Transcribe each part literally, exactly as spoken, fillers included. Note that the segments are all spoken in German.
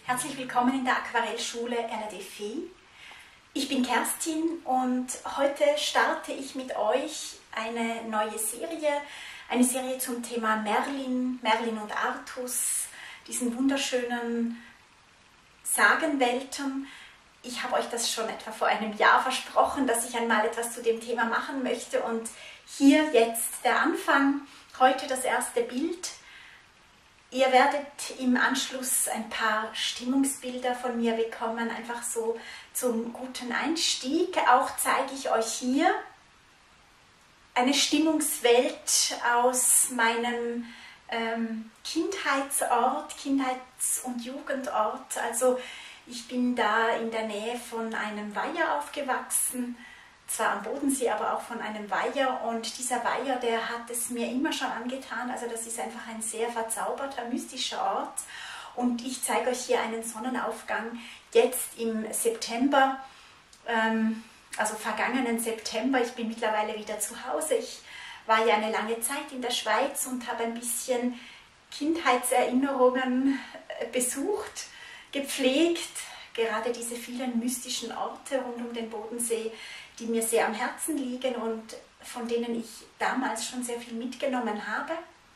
Herzlich willkommen in der Aquarellschule L A D Fee. Ich bin Kerstin und heute starte ich mit euch eine neue Serie, eine Serie zum Thema Merlin, Merlin und Artus, diesen wunderschönen Sagenwelten. Ich habe euch das schon etwa vor einem Jahr versprochen, dass ich einmal etwas zu dem Thema machen möchte und hier jetzt der Anfang, heute das erste Bild. Ihr werdet im Anschluss ein paar Stimmungsbilder von mir bekommen, einfach so zum guten Einstieg. Auch zeige ich euch hier eine Stimmungswelt aus meinem ähm, Kindheitsort, Kindheits- und Jugendort. Also ich bin da in der Nähe von einem Weiher aufgewachsen, zwar am Bodensee, aber auch von einem Weiher, und dieser Weiher, der hat es mir immer schon angetan, also das ist einfach ein sehr verzauberter, mystischer Ort, und ich zeige euch hier einen Sonnenaufgang jetzt im September, ähm, also vergangenen September. Ich bin mittlerweile wieder zu Hause, ich war ja eine lange Zeit in der Schweiz und habe ein bisschen Kindheitserinnerungen besucht, gepflegt, gerade diese vielen mystischen Orte rund um den Bodensee, die mir sehr am Herzen liegen und von denen ich damals schon sehr viel mitgenommen habe.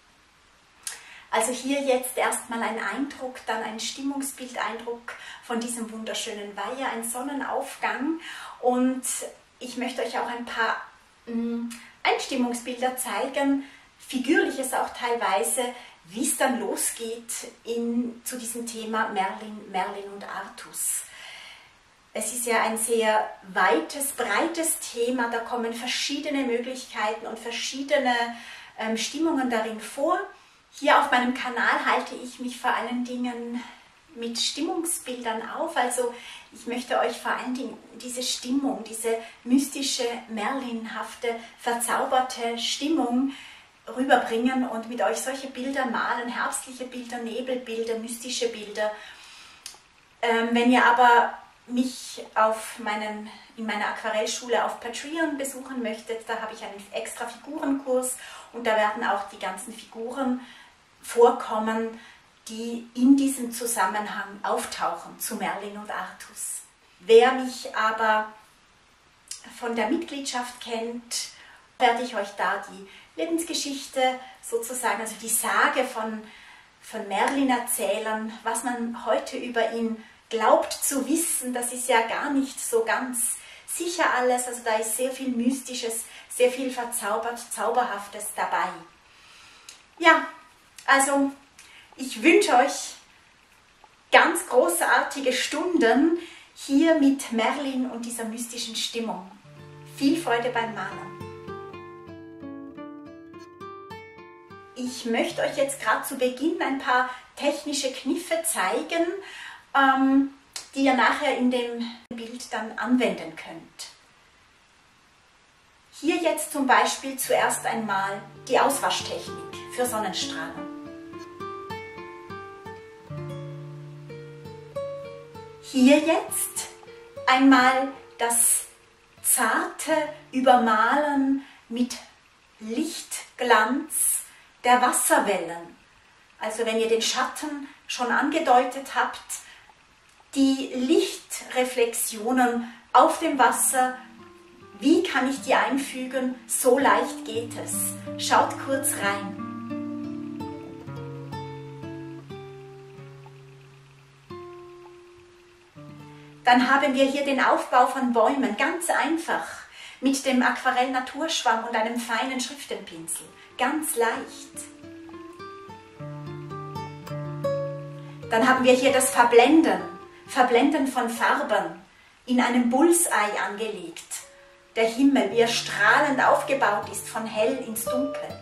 Also hier jetzt erstmal ein Eindruck, dann ein Stimmungsbildeindruck von diesem wunderschönen Weiher, ein Sonnenaufgang, und ich möchte euch auch ein paar mh, Einstimmungsbilder zeigen, figürliches auch teilweise, wie es dann losgeht in, zu diesem Thema Merlin, Merlin und Artus. Es ist ja ein sehr weites, breites Thema, da kommen verschiedene Möglichkeiten und verschiedene ähm, Stimmungen darin vor. Hier auf meinem Kanal halte ich mich vor allen Dingen mit Stimmungsbildern auf, also ich möchte euch vor allen Dingen diese Stimmung, diese mystische, merlinhafte, verzauberte Stimmung rüberbringen und mit euch solche Bilder malen, herbstliche Bilder, Nebelbilder, mystische Bilder. Ähm, wenn ihr aber mich auf meinen, in meiner Aquarellschule auf Patreon besuchen möchtet, da habe ich einen extra Figurenkurs und da werden auch die ganzen Figuren vorkommen, die in diesem Zusammenhang auftauchen zu Merlin und Artus. Wer mich aber von der Mitgliedschaft kennt, werde ich euch da die Lebensgeschichte sozusagen, also die Sage von, von Merlin erzählen, was man heute über ihn glaubt zu wissen. Das ist ja gar nicht so ganz sicher alles, also da ist sehr viel Mystisches, sehr viel verzaubert, Zauberhaftes dabei. Ja, also ich wünsche euch ganz großartige Stunden hier mit Merlin und dieser mystischen Stimmung. Viel Freude beim Malen. Ich möchte euch jetzt gerade zu Beginn ein paar technische Kniffe zeigen, ähm, die ihr nachher in dem Bild dann anwenden könnt. Hier jetzt zum Beispiel zuerst einmal die Auswaschtechnik für Sonnenstrahlen. Hier jetzt einmal das zarte Übermalen mit Lichtglanz der Wasserwellen. Also wenn ihr den Schatten schon angedeutet habt, die Lichtreflexionen auf dem Wasser, wie kann ich die einfügen? So leicht geht es. Schaut kurz rein. Dann haben wir hier den Aufbau von Bäumen, ganz einfach, mit dem Aquarell-Naturschwamm und einem feinen Schriftenpinsel, ganz leicht. Dann haben wir hier das Verblenden, Verblenden von Farben, in einem Bullseye angelegt. Der Himmel, wie er strahlend aufgebaut ist, von hell ins Dunkel.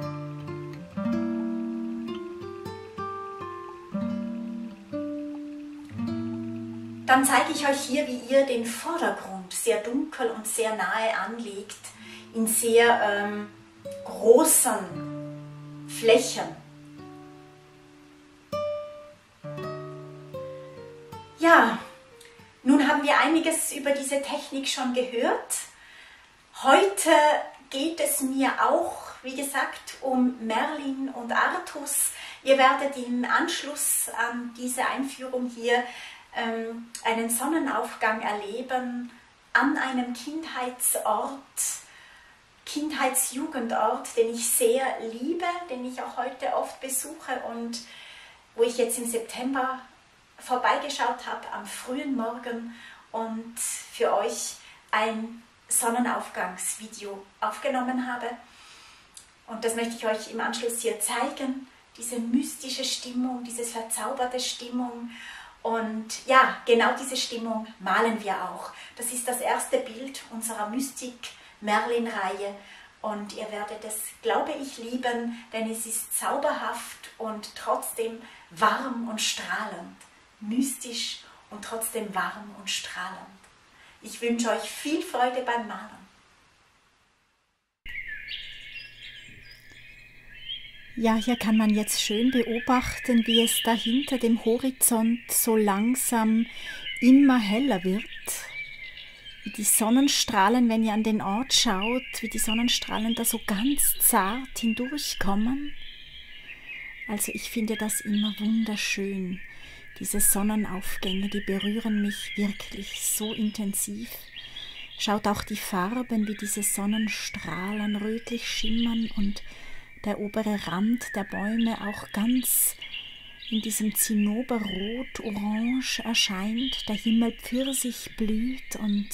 Dann zeige ich euch hier, wie ihr den Vordergrund sehr dunkel und sehr nahe anlegt, in sehr ähm, großen Flächen. Ja, nun haben wir einiges über diese Technik schon gehört. Heute geht es mir auch, wie gesagt, um Merlin und Artus Ihr werdet im Anschluss an diese Einführung hier ähm, einen Sonnenaufgang erleben an einem Kindheitsort, Kindheitsjugendort, den ich sehr liebe, den ich auch heute oft besuche und wo ich jetzt im September vorbeigeschaut habe am frühen Morgen und für euch ein Sonnenaufgangsvideo aufgenommen habe. Und das möchte ich euch im Anschluss hier zeigen, diese mystische Stimmung, diese verzauberte Stimmung. Und ja, genau diese Stimmung malen wir auch. Das ist das erste Bild unserer Mystik-Merlin-Reihe. Und ihr werdet es, glaube ich, lieben, denn es ist zauberhaft und trotzdem warm und strahlend. Mystisch und trotzdem warm und strahlend. Ich wünsche euch viel Freude beim Malen. Ja, hier kann man jetzt schön beobachten, wie es da hinter dem Horizont so langsam immer heller wird. Wie die Sonnenstrahlen, wenn ihr an den Ort schaut, wie die Sonnenstrahlen da so ganz zart hindurchkommen. Also ich finde das immer wunderschön. Diese Sonnenaufgänge, die berühren mich wirklich so intensiv. Schaut auch die Farben, wie diese Sonnenstrahlen rötlich schimmern und der obere Rand der Bäume auch ganz in diesem Zinnoberrot-Orange erscheint. Der Himmel Pfirsich blüht und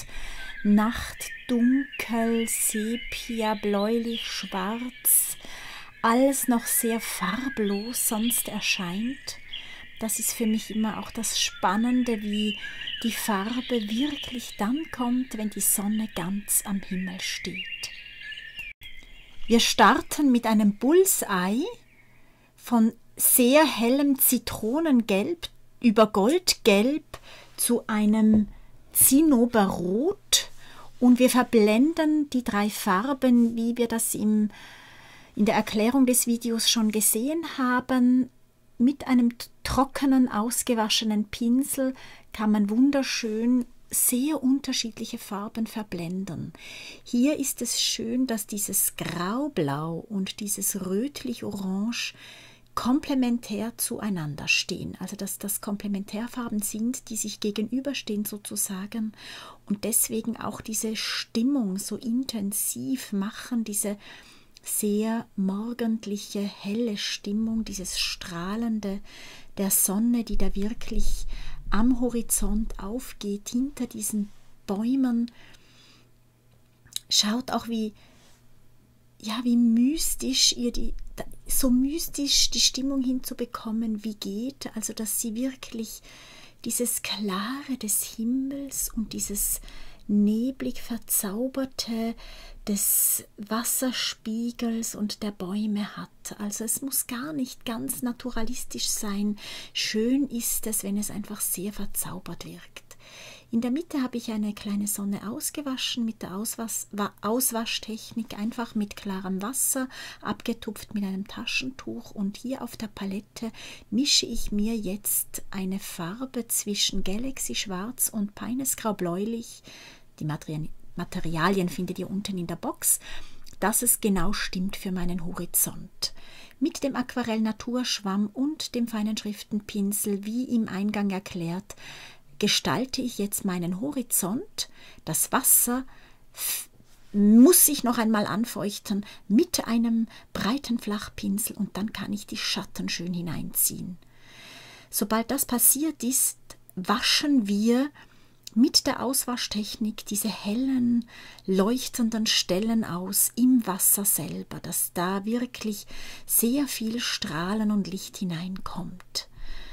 Nachtdunkel, Sepia, bläulich, schwarz, alles noch sehr farblos sonst erscheint. Das ist für mich immer auch das Spannende, wie die Farbe wirklich dann kommt, wenn die Sonne ganz am Himmel steht. Wir starten mit einem Bullseye von sehr hellem Zitronengelb über Goldgelb zu einem Zinnoberrot und wir verblenden die drei Farben, wie wir das im, in der Erklärung des Videos schon gesehen haben. Mit einem trockenen, ausgewaschenen Pinsel kann man wunderschön sehr unterschiedliche Farben verblenden. Hier ist es schön, dass dieses Graublau und dieses rötlich-orange komplementär zueinander stehen. Also dass das Komplementärfarben sind, die sich gegenüberstehen sozusagen und deswegen auch diese Stimmung so intensiv machen, diese sehr morgendliche, helle Stimmung, dieses Strahlende der Sonne, die da wirklich am Horizont aufgeht, hinter diesen Bäumen. Schaut auch, wie, ja, wie mystisch ihr die, so mystisch die Stimmung hinzubekommen, wie geht, also dass sie wirklich dieses Klare des Himmels und dieses neblig verzauberte des Wasserspiegels und der Bäume hat. Also es muss gar nicht ganz naturalistisch sein. Schön ist es, wenn es einfach sehr verzaubert wirkt. In der Mitte habe ich eine kleine Sonne ausgewaschen mit der Auswas- Auswaschtechnik, einfach mit klarem Wasser, abgetupft mit einem Taschentuch und hier auf der Palette mische ich mir jetzt eine Farbe zwischen Galaxy Schwarz und Peinesgrau Bläulich. Die Materialien findet ihr unten in der Box, dass es genau stimmt für meinen Horizont. Mit dem Aquarell Naturschwamm und dem feinen Schriftenpinsel, wie im Eingang erklärt, gestalte ich jetzt meinen Horizont. Das Wasser muss ich noch einmal anfeuchten mit einem breiten Flachpinsel und dann kann ich die Schatten schön hineinziehen. Sobald das passiert ist, waschen wir mit der Auswaschtechnik diese hellen, leuchtenden Stellen aus im Wasser selber, dass da wirklich sehr viel Strahlen und Licht hineinkommt.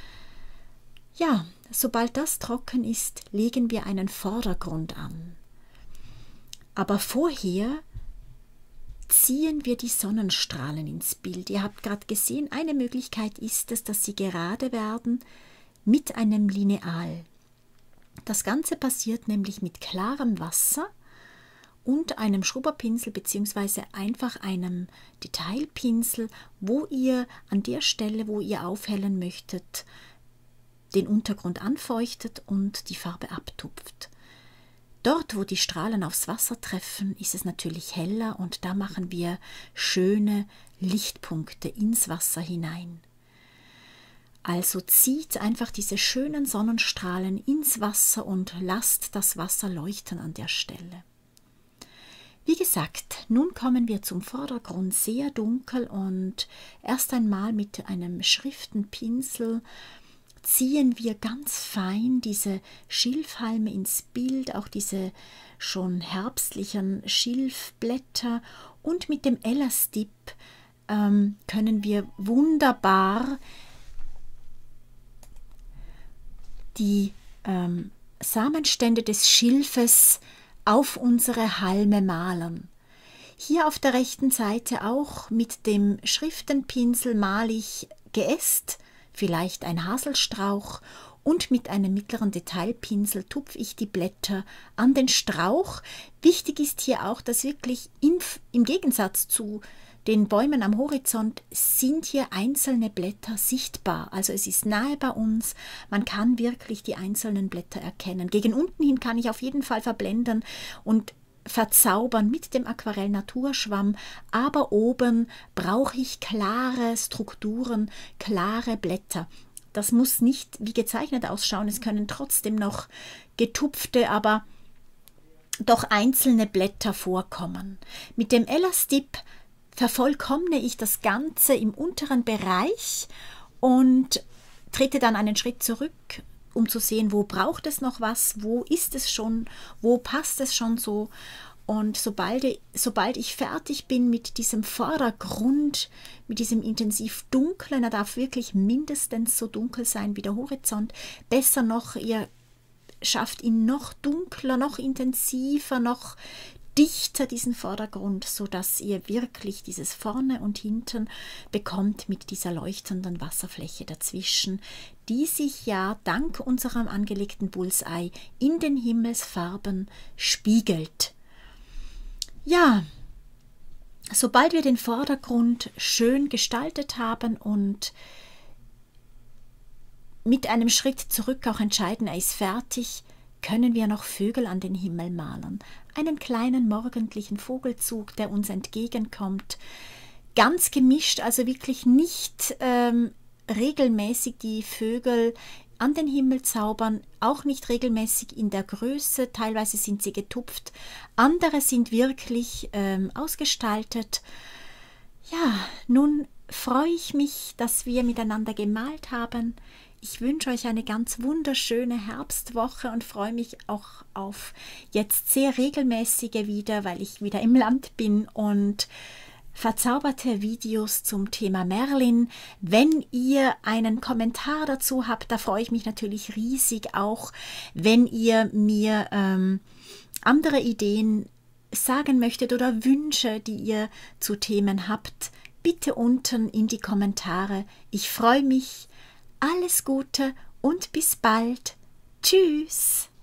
Ja, sobald das trocken ist, legen wir einen Vordergrund an. Aber vorher ziehen wir die Sonnenstrahlen ins Bild. Ihr habt gerade gesehen, eine Möglichkeit ist es, dass sie gerade werden mit einem Lineal. Das Ganze passiert nämlich mit klarem Wasser und einem Schrubberpinsel bzw. einfach einem Detailpinsel, wo ihr an der Stelle, wo ihr aufhellen möchtet, den Untergrund anfeuchtet und die Farbe abtupft. Dort, wo die Strahlen aufs Wasser treffen, ist es natürlich heller und da machen wir schöne Lichtpunkte ins Wasser hinein. Also zieht einfach diese schönen Sonnenstrahlen ins Wasser und lasst das Wasser leuchten an der Stelle. Wie gesagt, nun kommen wir zum Vordergrund, sehr dunkel, und erst einmal mit einem Schriftenpinsel ziehen wir ganz fein diese Schilfhalme ins Bild, auch diese schon herbstlichen Schilfblätter, und mit dem Elastip ähm, können wir wunderbar die ähm, Samenstände des Schilfes auf unsere Halme malen. Hier auf der rechten Seite auch mit dem Schriftenpinsel male ich Geäst, vielleicht ein Haselstrauch, und mit einem mittleren Detailpinsel tupfe ich die Blätter an den Strauch. Wichtig ist hier auch, dass wirklich im, im Gegensatz zu den Bäumen am Horizont sind hier einzelne Blätter sichtbar. Also es ist nahe bei uns, man kann wirklich die einzelnen Blätter erkennen. Gegen unten hin kann ich auf jeden Fall verblenden und verzaubern mit dem Aquarell-Naturschwamm, aber oben brauche ich klare Strukturen, klare Blätter. Das muss nicht wie gezeichnet ausschauen, es können trotzdem noch getupfte, aber doch einzelne Blätter vorkommen. Mit dem Elastip vervollkommne ich das Ganze im unteren Bereich und trete dann einen Schritt zurück, um zu sehen, wo braucht es noch was, wo ist es schon, wo passt es schon so. Und sobald, sobald ich fertig bin mit diesem Vordergrund, mit diesem intensiv dunklen, er darf wirklich mindestens so dunkel sein wie der Horizont, besser noch, ihr schafft ihn noch dunkler, noch intensiver, noch dichter, diesen Vordergrund, sodass ihr wirklich dieses Vorne und Hinten bekommt mit dieser leuchtenden Wasserfläche dazwischen, die sich ja dank unserem angelegten Bullseye in den Himmelsfarben spiegelt. Ja, sobald wir den Vordergrund schön gestaltet haben und mit einem Schritt zurück auch entscheiden, er ist fertig, können wir noch Vögel an den Himmel malen. Einen kleinen morgendlichen Vogelzug, der uns entgegenkommt. Ganz gemischt, also wirklich nicht ähm, regelmäßig die Vögel an den Himmel zaubern, auch nicht regelmäßig in der Größe, teilweise sind sie getupft, andere sind wirklich ähm, ausgestaltet. Ja, nun freue ich mich, dass wir miteinander gemalt haben. Ich wünsche euch eine ganz wunderschöne Herbstwoche und freue mich auch auf jetzt sehr regelmäßige wieder, weil ich wieder im Land bin, und verzauberte Videos zum Thema Merlin. Wenn ihr einen Kommentar dazu habt, da freue ich mich natürlich riesig, auch wenn ihr mir ähm, andere Ideen sagen möchtet oder Wünsche, die ihr zu Themen habt, bitte unten in die Kommentare. Ich freue mich. Alles Gute und bis bald. Tschüss.